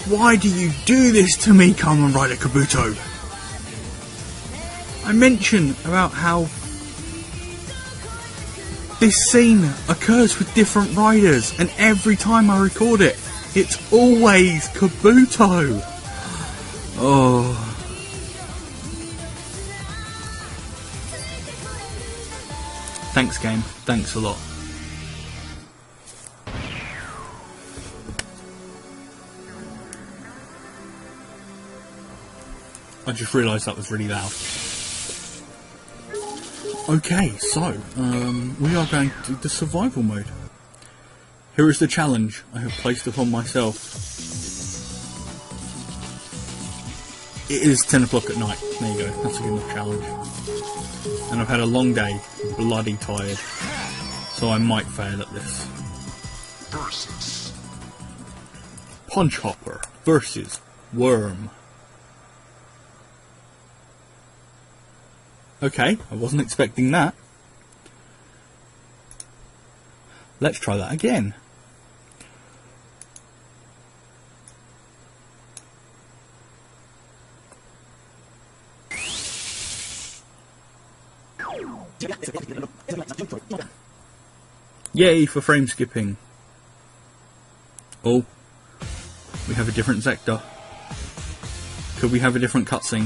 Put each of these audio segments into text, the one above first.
Why do you do this to me, Kamen Rider Kabuto? I mentioned about how this scene occurs with different riders, and every time I record it, it's always Kabuto. Oh. Thanks, game. Thanks a lot. I just realised that was really loud. Okay, so we are going to the survival mode. Here is the challenge I have placed upon myself. It is 10 o'clock at night. There you go, that's a good enough challenge. And I've had a long day, bloody tired, so I might fail at this. Versus Punch Hopper versus Worm. Okay, I wasn't expecting that. Let's try that again. Yay for frame skipping. Oh, we have a different sector. Could we have a different cutscene?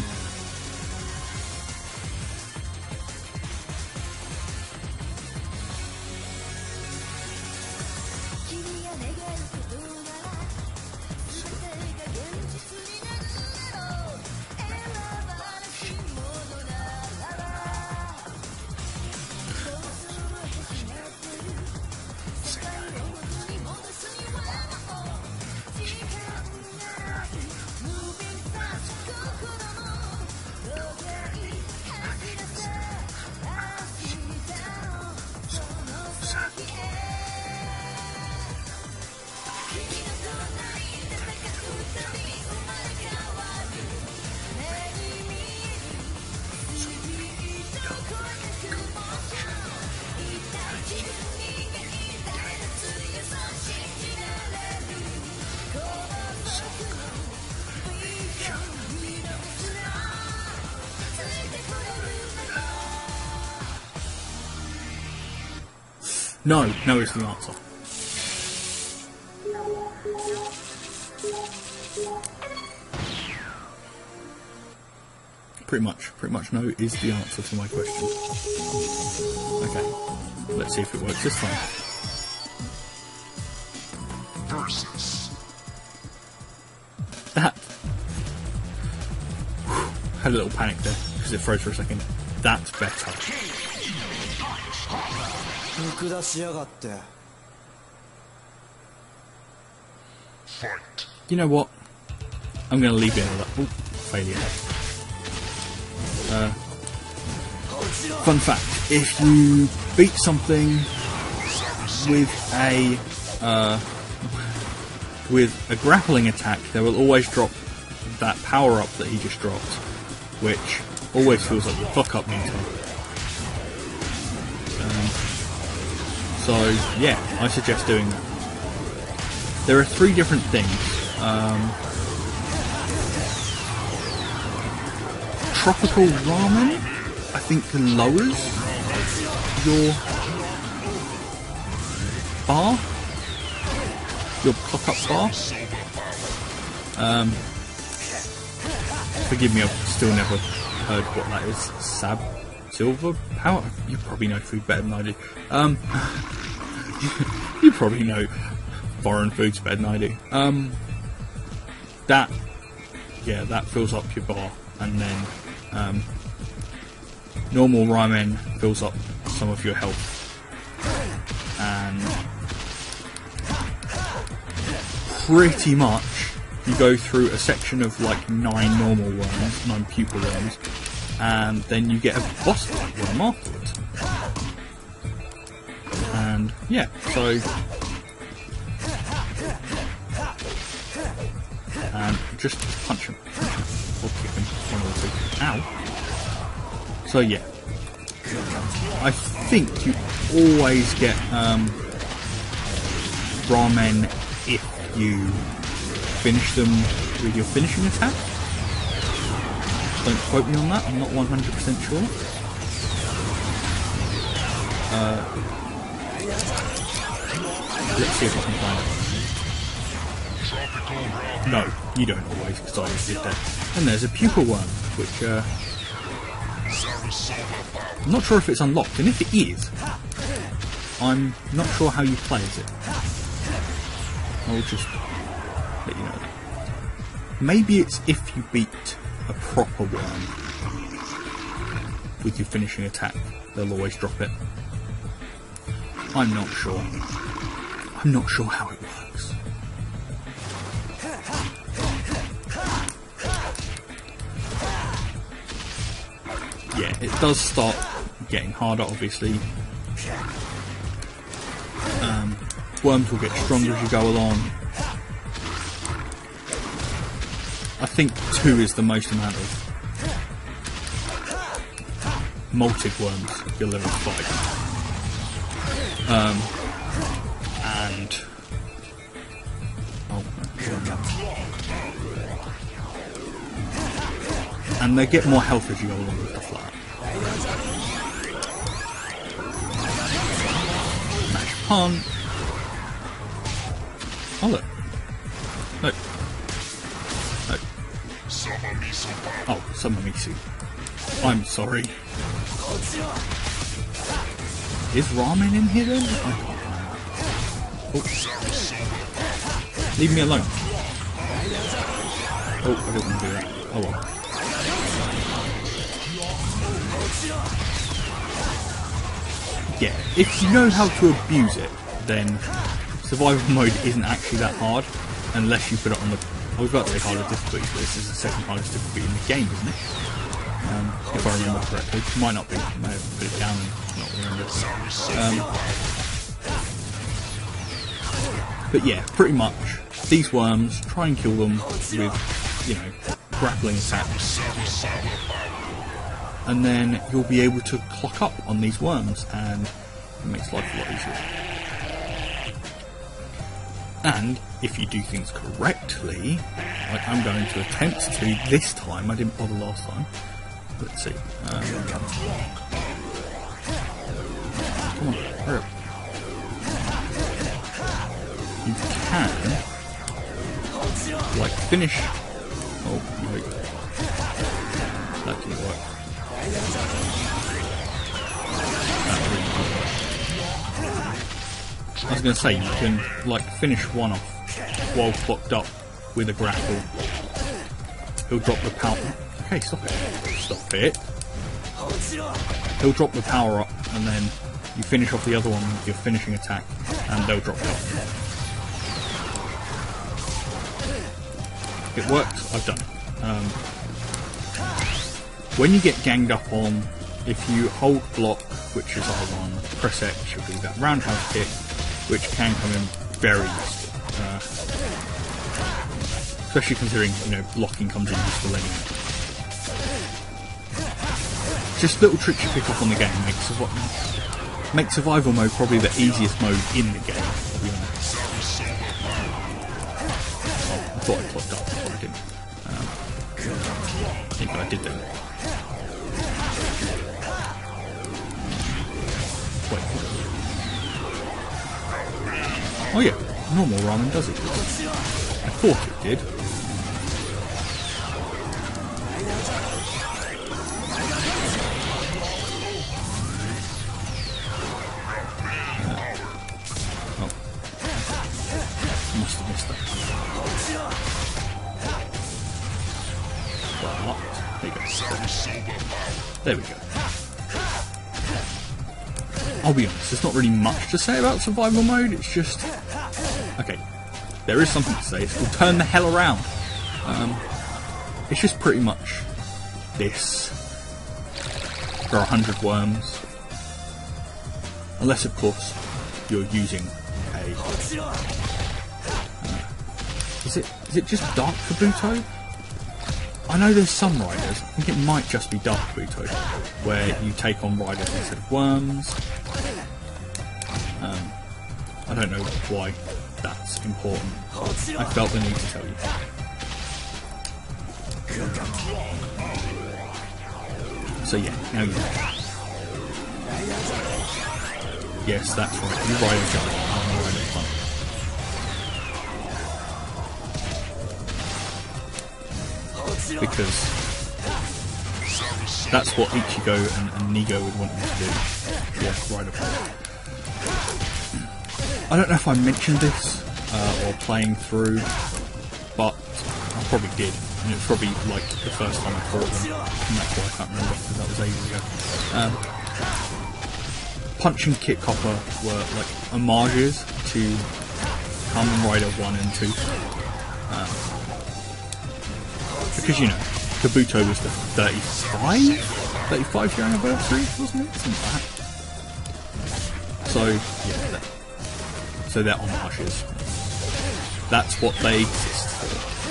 No, no is the answer. Pretty much no is the answer to my question. Okay, let's see if it works this time. versus That. Had a little panic there, because it froze for a second. That's better. fight. You know what? I'm going to leave it at that. Oh, failure. Fun fact, if you beat something with a grappling attack, they will always drop that power up that he just dropped, which always feels like the fuck up meter. So yeah, I suggest doing that. There are 3 different things. Tropical ramen, I think, lowers your bar, your pluck-up bar. Forgive me, I've still never heard what that is. Silver power? You probably know food better than I do. You probably know foreign foods better than I do. That fills up your bar, and then normal ramen fills up some of your health, and pretty much you go through a section of like 9 normal worms, 9 pupil worms, and then you get a boss fight worm afterwards. And yeah, so and just punch him or kick him, one of the 2. Ow. So yeah, I think you always get ramen if you finish them with your finishing attack. Don't quote me on that, I'm not 100% sure. Let's see if I can find it. No, you don't always, because I just did that. And there's a pupil worm, which I'm not sure if it's unlocked, and if it is, I'm not sure how you play as it. I'll just let you know that. Maybe it's if you beat a proper worm with your finishing attack, they'll always drop it. I'm not sure. I'm not sure how it works. Yeah, it does start getting harder, obviously. Worms will get stronger as you go along. I think 2 is the most amount of molted worms you'll ever fight. And and they get more health as you go along and stuff like that. Mash punch. Oh look. Look. Look. Oh, Samamisu. I'm sorry. Is ramen in here then? I can't remember. Oh. Leave me alone. Oh, I didn't want to do that. Oh well. Yeah, if you know how to abuse it, then survival mode isn't actually that hard, unless you put it on the... I was about to say harder difficulty, but this is the second hardest difficulty in the game, isn't it? If I remember correctly. Might not be. I may have put it down and not remembered. But yeah, pretty much, these worms, try and kill them with, you know, grappling attacks. And then you'll be able to clock up on these worms, and it makes life a lot easier. And if you do things correctly, like I'm going to attempt to this time, I didn't bother last time. Let's see. Come on, hurry up. You can, like, finish. Oh, wait. That didn't work. I was going to say, you can, like, finish one off while clocked up with a grapple. He'll drop the power. Okay, stop it. Stop it. He'll drop the power up, and then you finish off the other one with your finishing attack, and they'll drop it off. It works. I've done it. When you get ganged up on, if you hold block, which is R1, press X, you'll do that roundhouse kick, which can come in very useful. Especially considering, you know, blocking comes in useful anyway. Just little tricks you pick up on the game make survival mode probably the easiest mode in the game, I'll be honest. Oh, I thought I clocked up, but I didn't. I think I did then. Wait. Oh yeah, normal ramen does it. I thought it did. Must have missed that. Well, there you go. There we go. I'll be honest, there's not really much to say about survival mode, it's just... Okay, there is something to say, it's called Turn the Hell Around. It's just pretty much this. There are 100 worms. Unless, of course, you're using a... Is it just Dark Kabuto? I know there's some riders, I think it might just be Dark Kabuto, where you take on riders instead of worms. I don't know why that's important. I felt the need to tell you. So yeah, now you know. Yes, that's right, you ride a giant, I'm gonna ride a fun. Because that's what Ichigo and Nigo would want me to do. Yeah, ride a fun. I don't know if I mentioned this or playing through, but I probably did, and it's probably like the first time I fought them, and that's why I can't remember because that was ages ago. Punch and Kick Hopper were like homages to Kamen Rider 1 and 2, because you know Kabuto was the 35th year anniversary, wasn't it? Something like that. So yeah. So they're homages. That's what they exist for.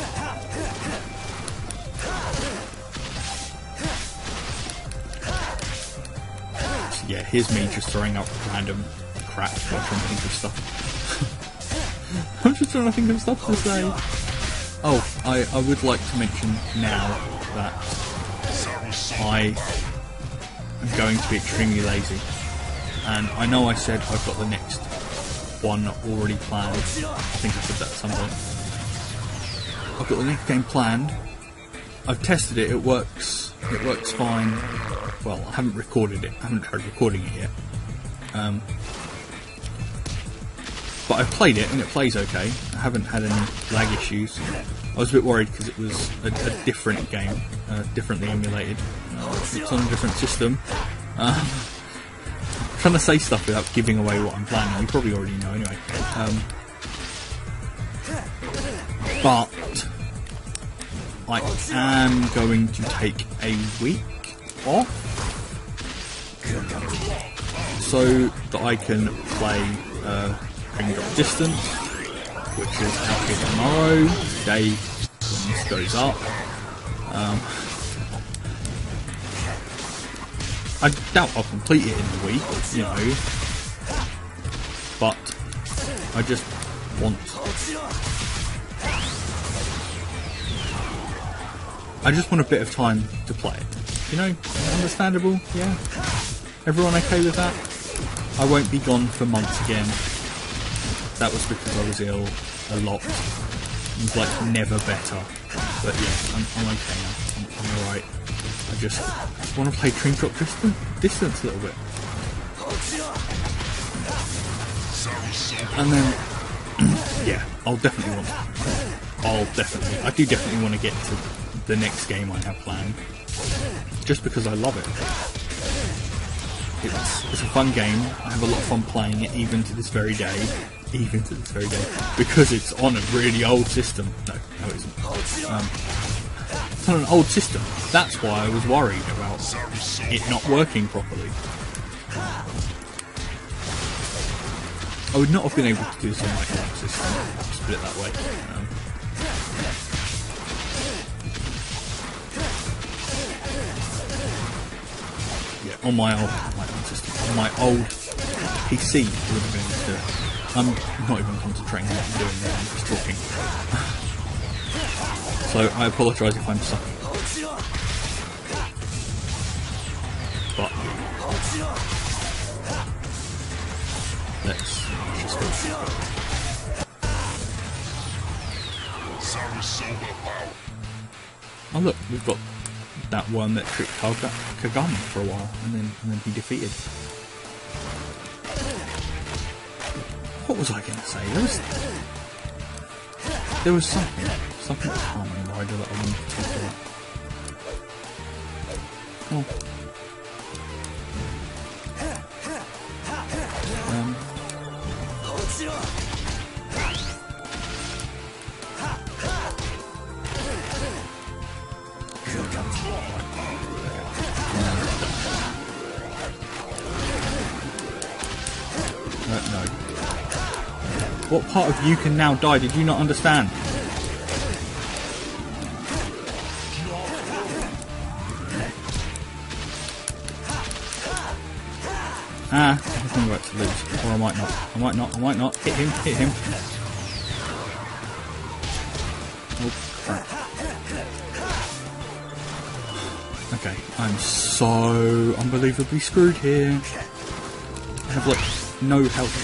So yeah, here's me just throwing up random crap while trying to think of stuff. I'm just trying to think of stuff to say. Oh, I would like to mention now that I am going to be extremely lazy. And I know I said I've got the next one already planned. I think I said that at some point. I've got the next game planned. I've tested it, it works fine. Well, I haven't recorded it, I haven't tried recording it yet. But I've played it and it plays okay. I haven't had any lag issues. I was a bit worried because it was a different game, differently emulated. It's on a different system. Trying to say stuff without giving away what I'm planning. You probably already know anyway. But I am going to take a week off so that I can play Drop Distance, which is out here tomorrow, day when this goes up. I doubt I'll complete it in a week, you know, but I just want... I just want a bit of time to play it. You know, understandable, yeah? Everyone okay with that? I won't be gone for months again. That was because I was ill a lot. It was like never better. But yeah, I'm okay now. I'm alright. I just want to play Dream Drop Distance a little bit. And then, yeah, I do definitely want to get to the next game I have planned. Just because I love it. It's a fun game. I have a lot of fun playing it, even to this very day. Because it's on a really old system. No, it isn't. It's on an old system. That's why I was worried about it not working properly. I would not have been able to do this on my old system. Just put it that way. Yeah, on my old system, on my old PC, I would have been able to. I'm not even concentrating on what I'm doing there. I'm just talking. So I apologise if I'm sucking. But let's just go through it. Oh look, we've got that one that tricked Kamen for a while, and then he defeated. What was I going to say? There was something Kamen Rider that I wanted to talk about. Oh. No. What part of you can now die? Did you not understand? I'm about to lose. Or I might not. Hit him. Okay, I'm so unbelievably screwed here. I have like no health.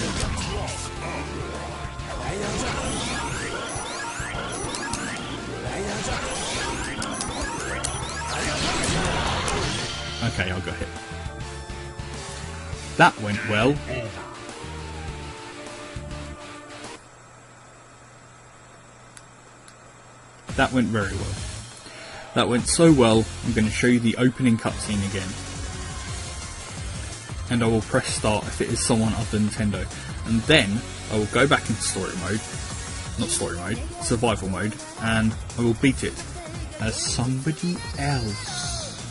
Okay, I got hit. That went well. That went very well. That went so well, I'm going to show you the opening cutscene again. And I will press start if it is someone other than Nintendo. And then I will go back into story mode. Not story mode, survival mode. And I will beat it as somebody else.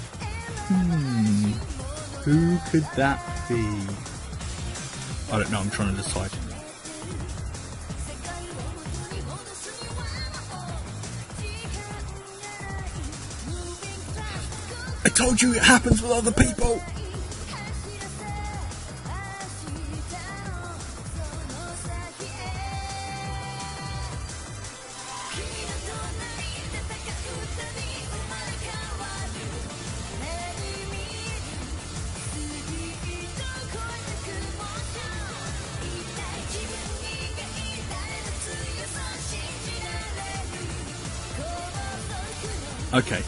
Who could that be? I don't know, I'm trying to decide. I told you it happens with other people! Okay.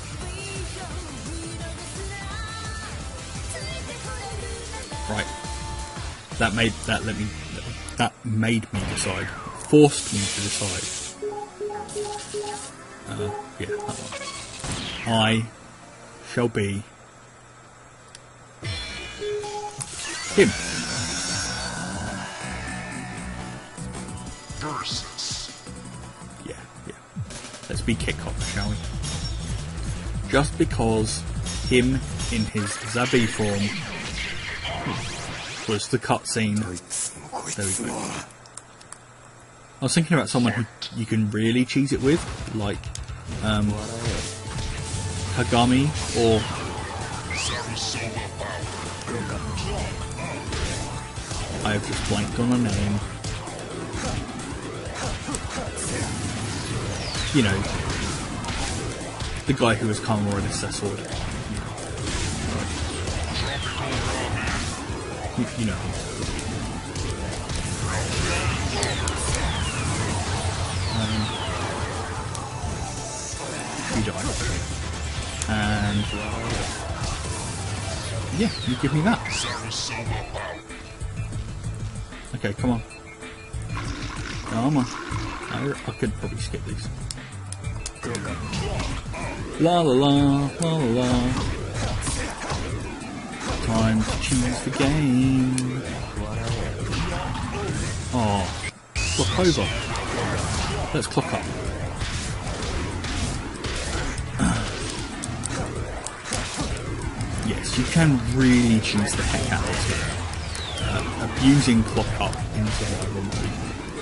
Right. That made me decide. Forced me to decide. Yeah, that one. I shall be him. Versus. Yeah. Let's be Kick-Off, shall we? Just because him in his Zabi form was the cutscene. There we go. I was thinking about someone who you can really cheese it with, like Kagami or I have just blanked on a name. You know, the guy who was Kamen with his sword. You know. You die. And yeah, you give me that. Okay, come on. Come on. I could probably skip these. La la la, la la la. Time to choose the game. Oh, clock over. Let's clock up. Yes, you can really choose the heck out of this. Abusing clock up in survival mode.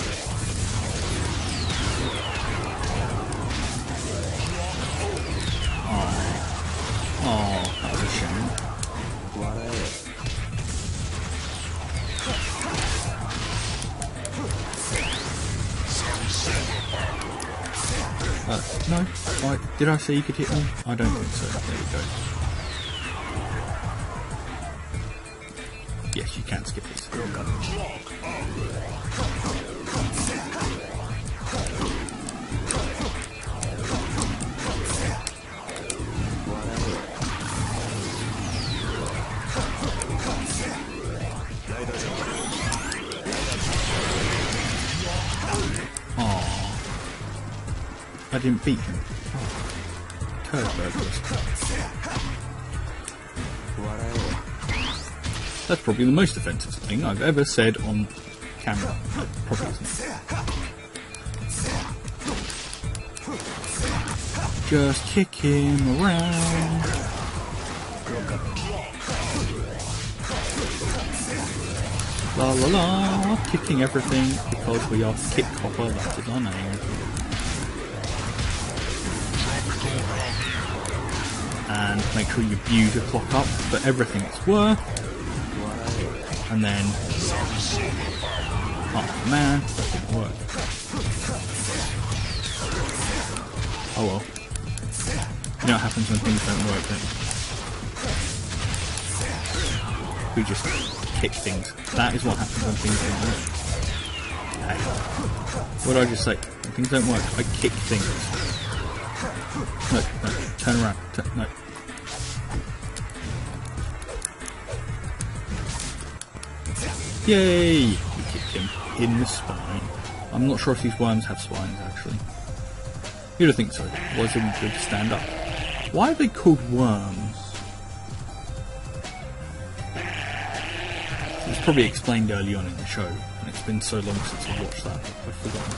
Oh, that was a shame. No, right, did I say you could hit me? I don't think so. There we go. Yes, you can skip this. I didn't beat him. Turd burglars. That's probably the most offensive thing I've ever said on camera. No, probably isn't. Just kick him around. La la la, kicking everything because we are Kick Copper, that is our name. And make sure you abuse your clock up for everything it's worth. And then, oh man, that didn't work. Oh well. You know what happens when things don't work then? We just kick things. That is what happens when things don't work. Hey. What did I just say? When things don't work, I kick things. No, turn around. No. Yay! We kicked him in the spine. I'm not sure if these worms have spines, actually. You'd have think so. Otherwise they wouldn't be able to stand up. Why are they called worms? It was probably explained early on in the show, and it's been so long since I've watched that, I've forgotten.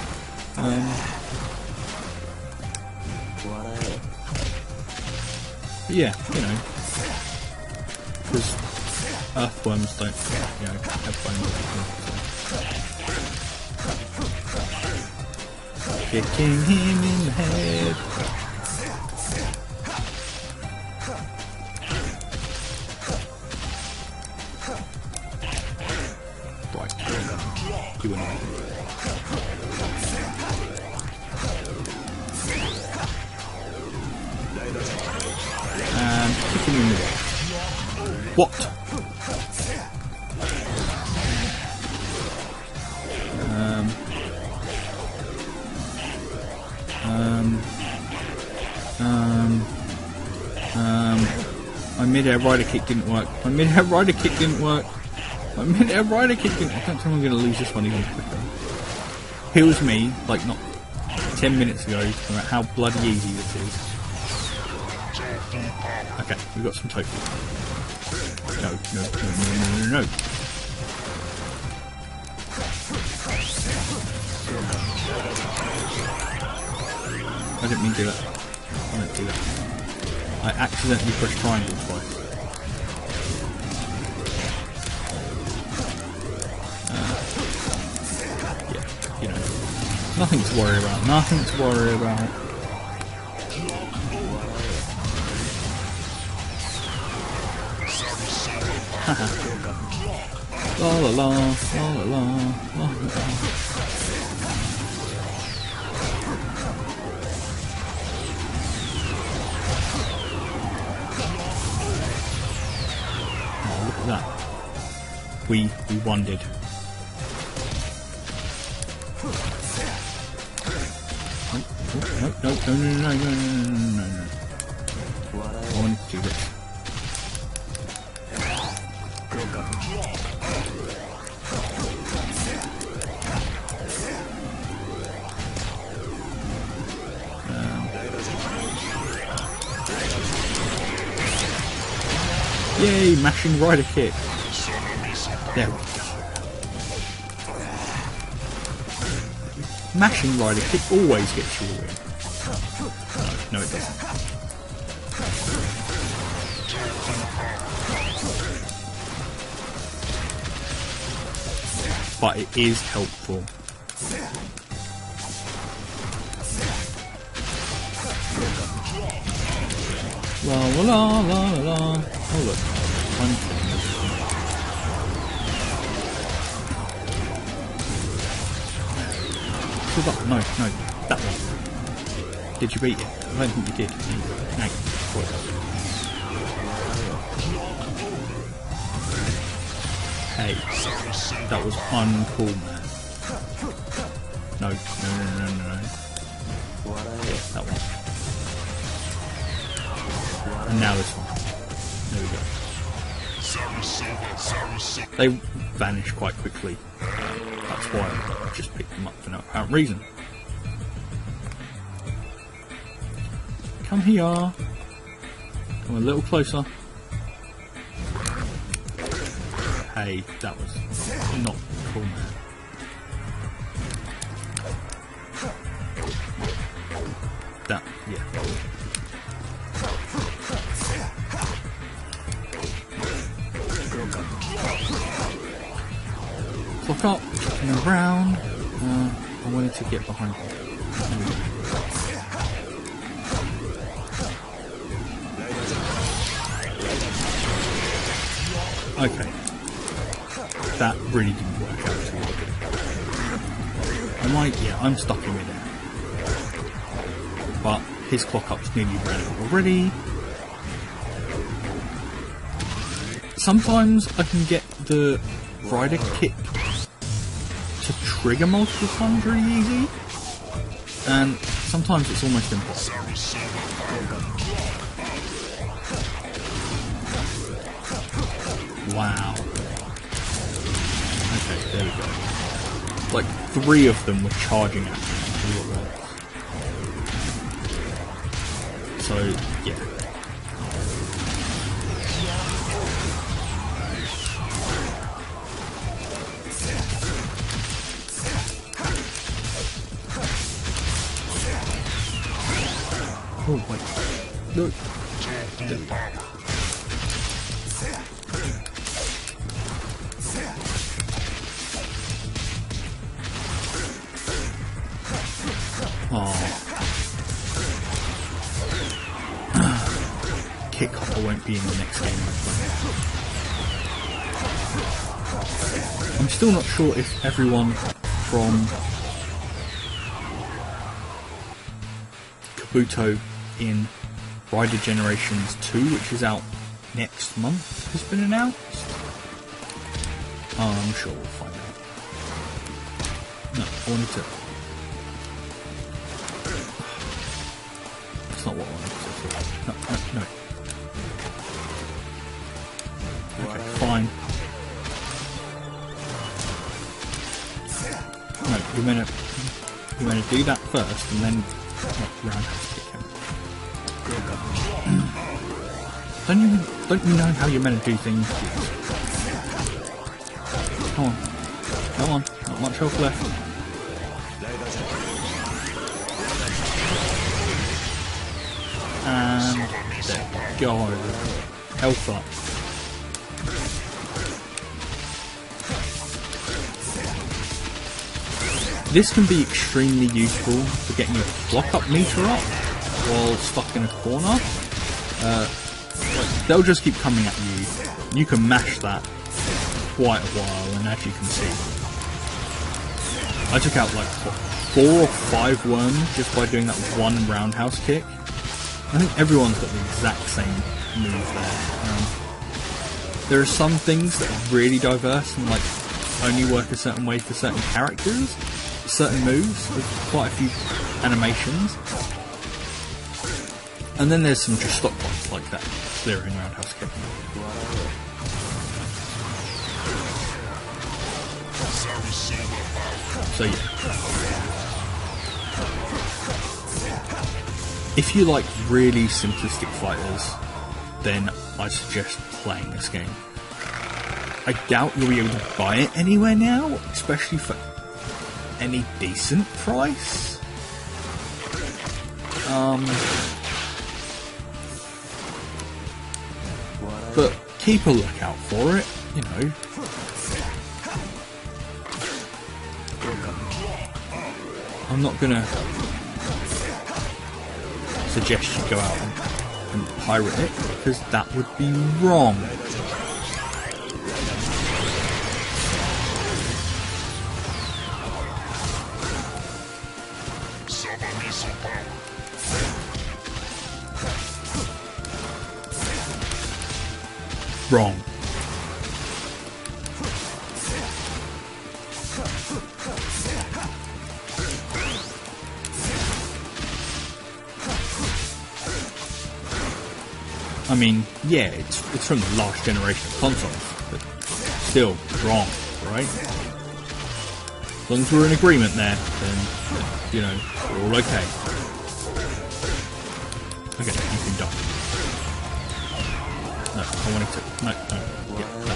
Yeah, you know. Because earthworms don't, you know, have bones. Kicking him in the head. Right. You win. And kicking him in the head. What? My mid-air rider kick didn't work. My mid-air rider kick didn't work. My mid-air rider kick didn't work. I don't think I'm going to lose this one even quicker. Here was me, like not 10 minutes ago, talking about how bloody easy this is. Okay, we've got some tofu. No. I didn't mean to do that. I didn't do that. I accidentally pressed triangle twice. Yeah, you know. Nothing to worry about. Nothing to worry about. Haha. La la la, la la la, la la. That we wondered. No. I wanted to do this. Yay, mashing rider kick. There we go. Mashing rider kick always gets you a win. No, it doesn't. But it is helpful. La la la la la. Oh look, one thing. No, that one. Did you beat it? I don't think you did. No. Hey, that was uncool, man. No. That one. And now this one. There we go. They vanish quite quickly. That's why I just picked them up for no apparent reason. Come here. Come a little closer. Hey, that was not cool, man. That, yeah. Clock up, looking around. I wanted to get behind him. Okay. That really didn't work out too well. Yeah, I'm stuck in midair. But his clock up's nearly ran out already. Sometimes I can get the rider kick to trigger multiple times really easy, and sometimes it's almost impossible. Wow. Okay, there we go. Like 3 of them were charging at me all at once. So, yeah. Oh, wait. No. Kick Hopper won't be in the next game. I'm still not sure if everyone from Kabuto in Rider Generations 2, which is out next month, has been announced. I'm sure we'll find out. No, I wanted to... That's not what I wanted to do. No. Okay, fine. No, you're meant to do that first and then roundhouse kick him. Don't you know how you're meant to do things? Come on, not much health left. And there we go. Health up. This can be extremely useful for getting your clock up meter up while stuck in a corner. They'll just keep coming at you. You can mash that quite a while, and as you can see, I took out like 4 or 5 worms just by doing that one roundhouse kick. I think everyone's got the exact same move there. There are some things that are really diverse and like only work a certain way for certain characters, certain moves with quite a few animations. And then there's some just stock ones like that, clearing roundhouse kick. So yeah. If you like really simplistic fighters, then I suggest playing this game. I doubt you'll be able to buy it anywhere now, especially for any decent price. But keep a lookout for it, you know. I'm not gonna suggest you go out and pirate it, because that would be wrong. Wrong. I mean, yeah, it's from the last generation of consoles, but still wrong, right? As long as we're in agreement there, then, you know, we're all okay. Okay, you can die. No, I wanted to. No. Yeah, no.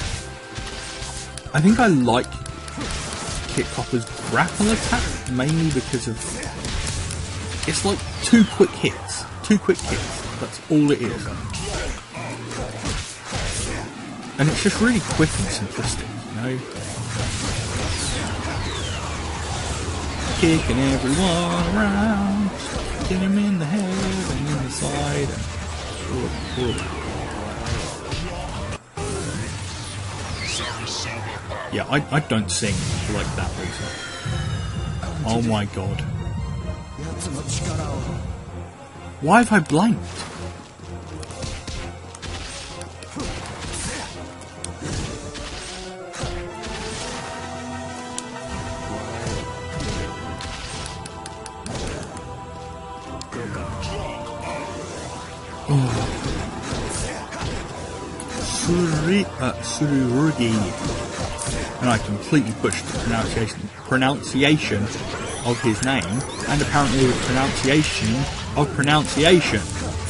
I think I like Kick Hopper's grapple attack mainly because of it's like 2 quick hits. 2 quick hits. That's all it is. And it's just really quick and simplistic, you know? Kicking everyone around, kicking him in the head and in the side, and all that. Yeah, I don't sing like that, Lisa. Oh my god. Why have I blanked? Sururugi. And I completely butchered the pronunciation of his name, and apparently the pronunciation of pronunciation.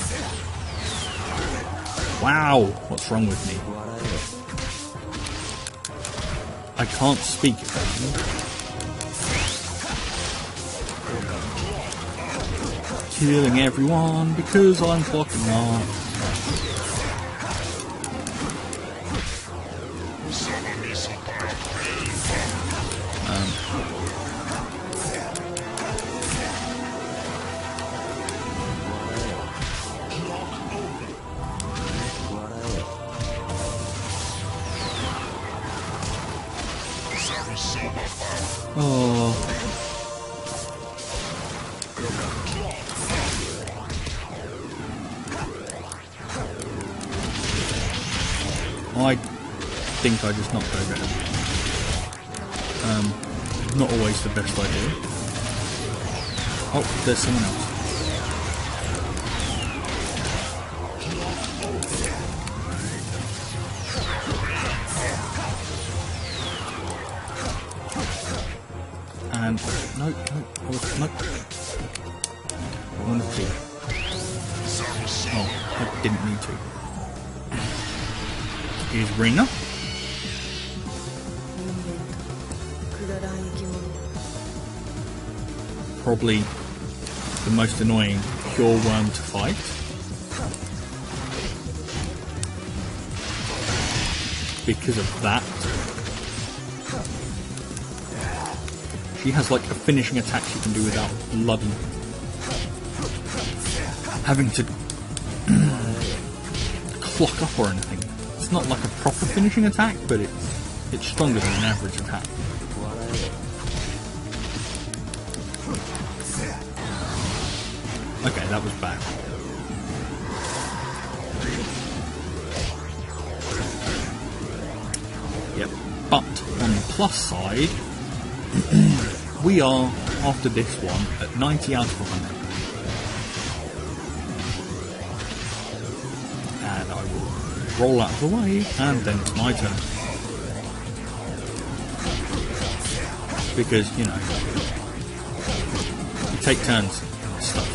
Wow, what's wrong with me? I can't speak. Killing everyone because I'm fucking off. Oh. I think I just knocked over him. Not always the best idea. Oh, there's someone else. And no, I wanted to. Oh, I didn't need to. Here's Rena. Probably the most annoying pure worm to fight. Because of that. She has like a finishing attack she can do without bloody having to clock up or anything. It's not like a proper finishing attack, but it's stronger than an average attack. Okay, that was bad. Yep, but on the plus side, we are, after this one, at 90 out of 100. And I will roll out of the way, and then it's my turn. Because, you know, you take turns and stuff.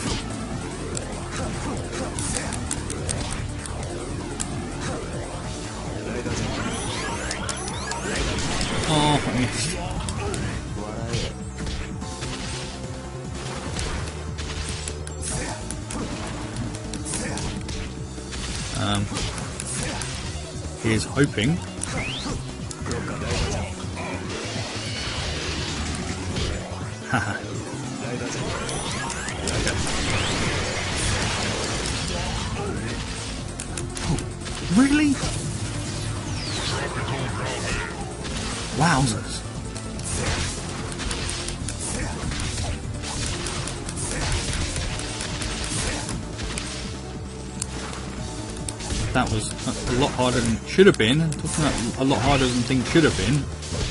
Oh, I missed. Here's hoping. Haha. Oh, really? Wowzers. That was a lot harder than it should have been. Talking about a lot harder than things should have been.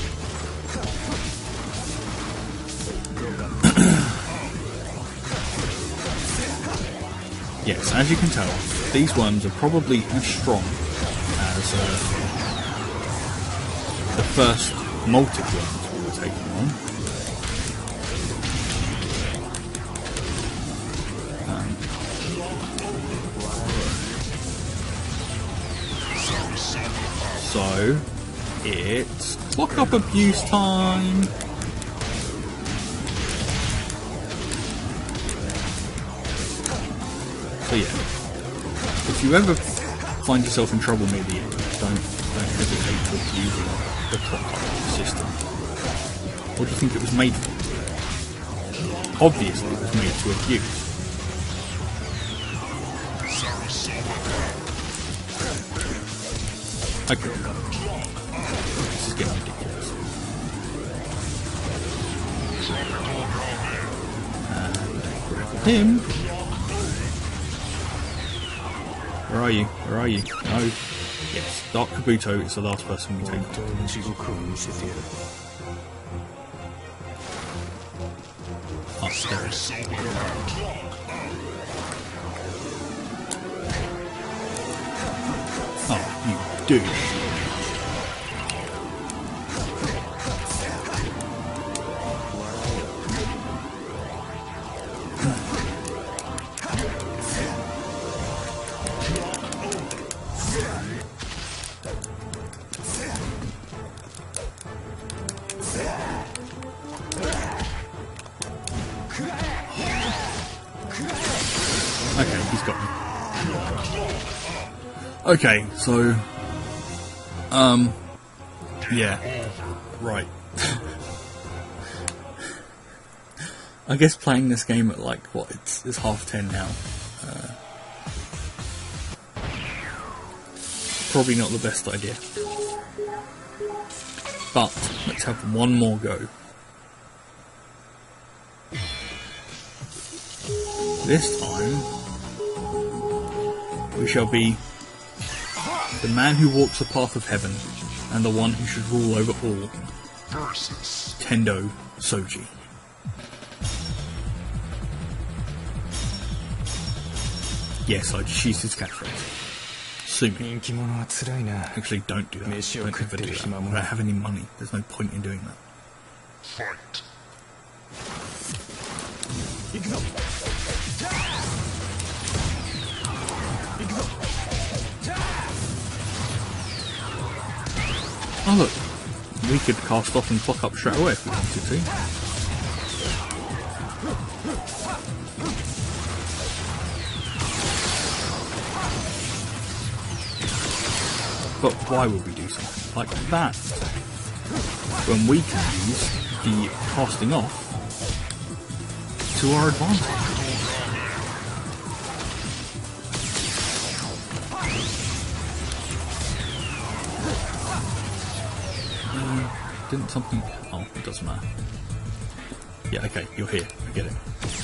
Yes, as you can tell, these worms are probably as strong as the first Moltic worms we were taking on. So, it's clock up abuse time. So yeah, if you ever find yourself in trouble near the end, don't hesitate to abusing the clock up system. What do you think it was made for? Obviously it was made to abuse. Okay. This is getting ridiculous. And grab him. Where are you? Where are you? No. Yes, Dark Kabuto is the last person we take on. Oh, there it is. Oh, you douche. Okay, he's got me. Okay, so... yeah. Right. I guess playing this game at like, what, it's 10:30 now. Probably not the best idea. But, let's have one more go. This time, we shall be the man who walks the path of heaven, and the one who should rule over all. Tendo Soji. Yes, I just used his catchphrase. Sue me. Actually, don't do that. Don't ever do that. I don't have any money. There's no point in doing that. Fight. Oh look, we could cast off and fuck up straight away if we wanted to. But why would we do something like that when we can use the casting off to our advantage? Didn't something... Oh, it doesn't matter. Yeah, okay, you're here. I get it.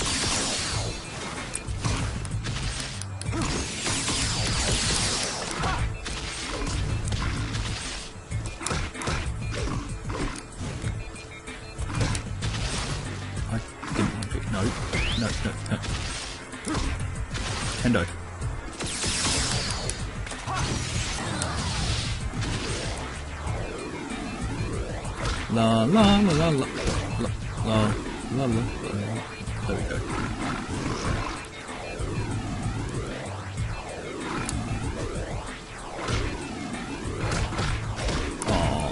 I didn't want to... No. No, no, no. Tendo. La la la la la la la la la. There we go. Aww.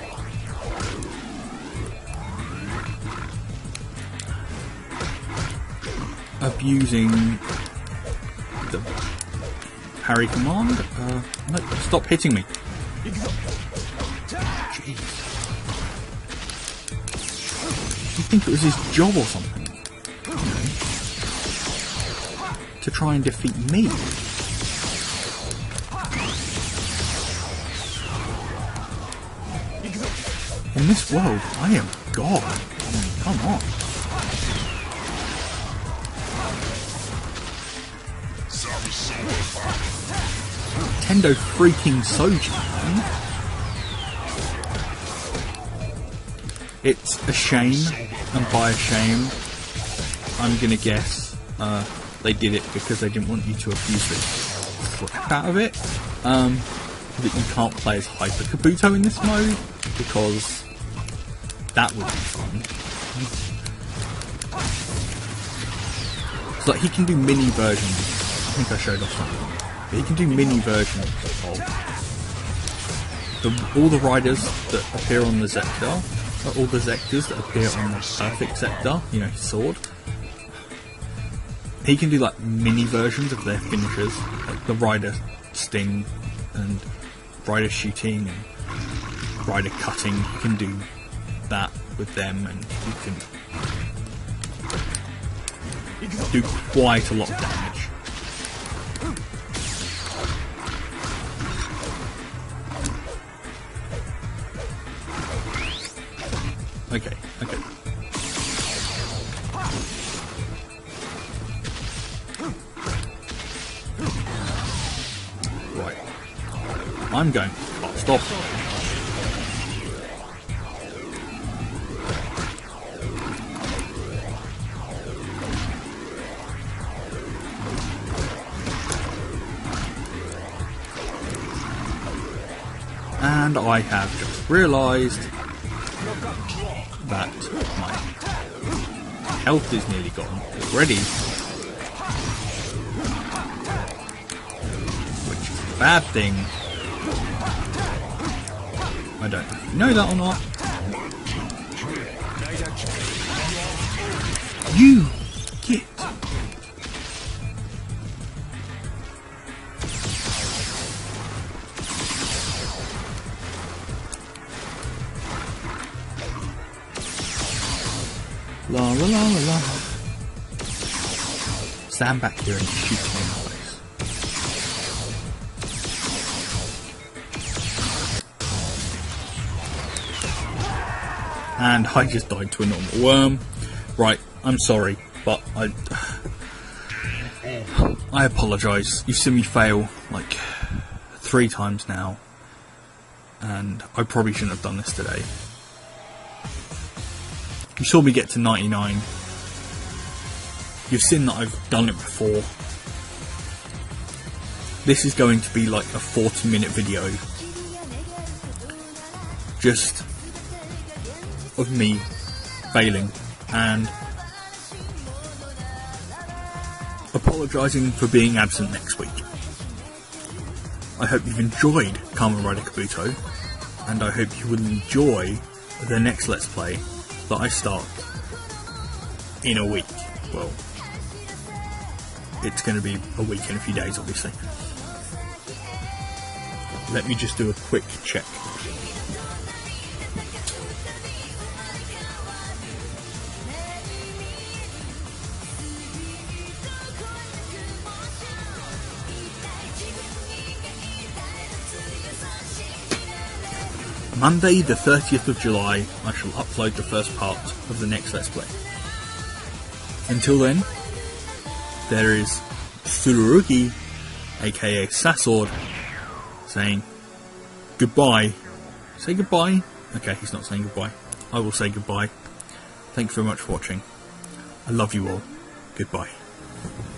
Abusing the parry command? No, stop hitting me. Jeez. I think it was his job or something, you know, to try and defeat me. In this world, I am God. I mean, come on. Tendo freaking Soji, man. It's a shame, and by a shame, I'm gonna guess they did it because they didn't want you to abuse the crap out of it. That you can't play as Hyper Kabuto in this mode, because that would be fun. So like, he can do mini versions. I think I showed off something. But he can do mini versions of all the riders that appear on the Zector. All the Zectors that appear on the Perfect Zector, you know, his sword. He can do like mini versions of their finishers, like the Rider Sting and Rider Shooting and Rider Cutting. He can do that with them, and he can do quite a lot of damage. Okay, okay. I'm going fast off. And I have just realised that my health is nearly gone already, which is a bad thing. I don't know if you know that or not. You git! La la la la la. Stand back here and shoot me in the face. And I just died to a normal worm. Right, I'm sorry, but I apologise. You've seen me fail like 3 times now, and I probably shouldn't have done this today. You saw me get to 99. You've seen that I've done it before. This is going to be like a 40-minute video just of me failing and apologising for being absent next week. I hope you've enjoyed Kamen Rider Kabuto, and I hope you will enjoy the next Let's Play that I start in a week. Well, it's going to be a week and a few days, obviously. Let me just do a quick check. Monday the 30th of July, I shall upload the first part of the next Let's Play. Until then, there is Tsurugi, aka Sasord, saying goodbye. Say goodbye? Okay, he's not saying goodbye. I will say goodbye. Thank you very much for watching. I love you all. Goodbye.